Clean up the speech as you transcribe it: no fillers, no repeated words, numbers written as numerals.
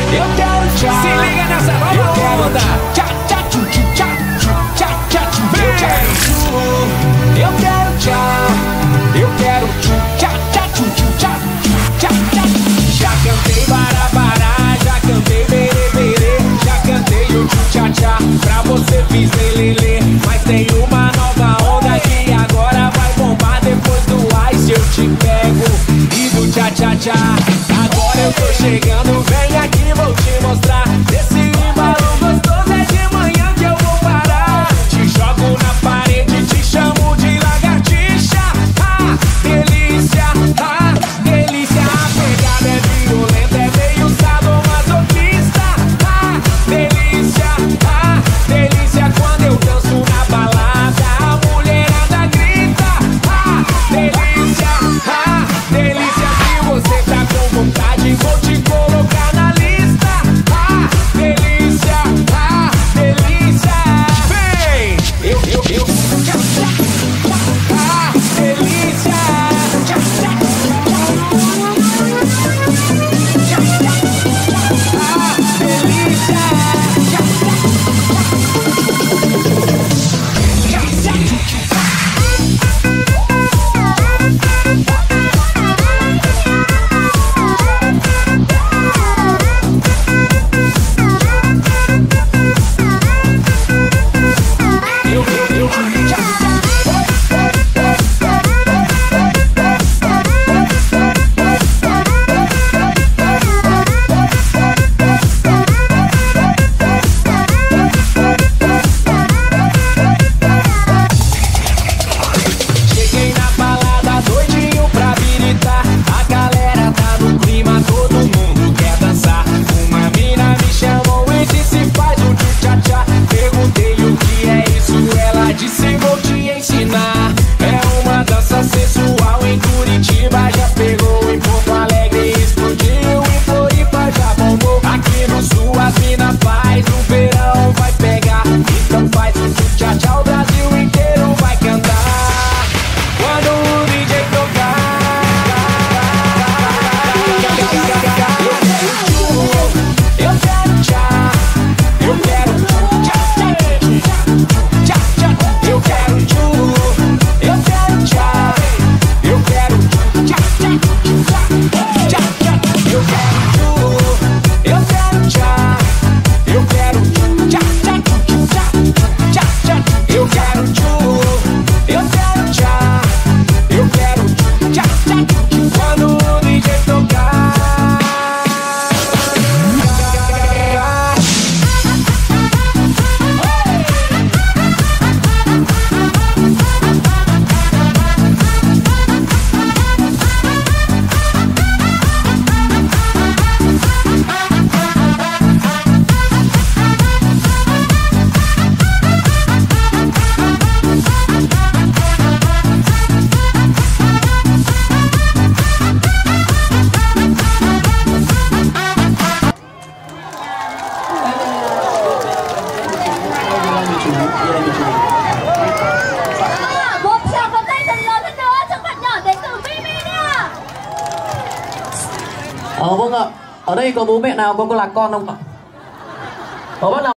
Eu quero tchá. Se liga nessa nova onda. Tchá, tchá, tchu, tchu, tchá, tchu, tchá, tchá, tchu. Eu quero tchu. Eu quero tchá. Eu quero tchu, tchá, tchá, tchu, tchu, tchá, tchá, tchá. Já cantei barabará, já cantei berê, já cantei o tchu, tchá, tchá. Pra você fiz lelê. Mas tem uma nova onda que agora vai bombar. Depois do ice eu te pego e do tchá, tchá, tchá. Agora eu tô chegando, vem aqui, vou te mostrar. Esse embalo gostoso é de manhã que eu vou parar. Te jogo na parede, te chamo de lagartixa. Ah, delícia, delícia. A pegada é violenta, é meio sadomasoquista. Ah, delícia, delícia. Quando eu danço na balada, a mulherada grita. Ah, delícia, delícia. Se você tá com vontade, vou te colocar na lista. Ah, delícia, delícia. Vem, eu. Ah, delícia. Cheguei na balada doidinho pra habilitar. A galera tá no clima, todo mundo quer dançar. Uma mina me chamou e disse faz o tchu-tchá-tchá. Perguntei o que é isso, ela disse vou te ensinar. É uma dança sensual em Curitiba, já pegou em Porto Alegre, explodiu em Floripa, já bombou. Aqui no sul as mina faz, no verão vai pegar. Então faz o tchu-tchá-tchá, o Brasil inteiro vai cantar. Quando o DJ tocar, eu quero tchá, eu quero tchá, tchá, tchá, tchá, eu quero tchu, eu quero tchá, eu quero tchá, tchá, tchá, tchá, eu quero tchu, eu quero tchá, eu quero tchá, tchá, tchá, tchá, eu quero tchu, eu quero tchá, eu quero tchá, tchá, quando o DJ tocar. Một tràng pháo tay thật lớn hơn nữa cho bạn nhỏ đến từ PHIM nha. Vâng ạ. Ở đây có bố mẹ nào có lạc con không ạ? Có bác nào